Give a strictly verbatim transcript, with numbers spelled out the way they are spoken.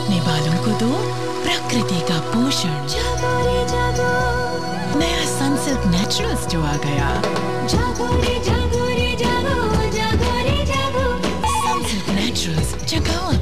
अपने बालों को दो प्रकृति का पोषण। जागो रे जागो, नया सनसिल्क नेचुरल्स जो आ गया। जागो रे जागो रे जागो, जागो रे जागो। सनसिल्क नेचुरल्स जगाओ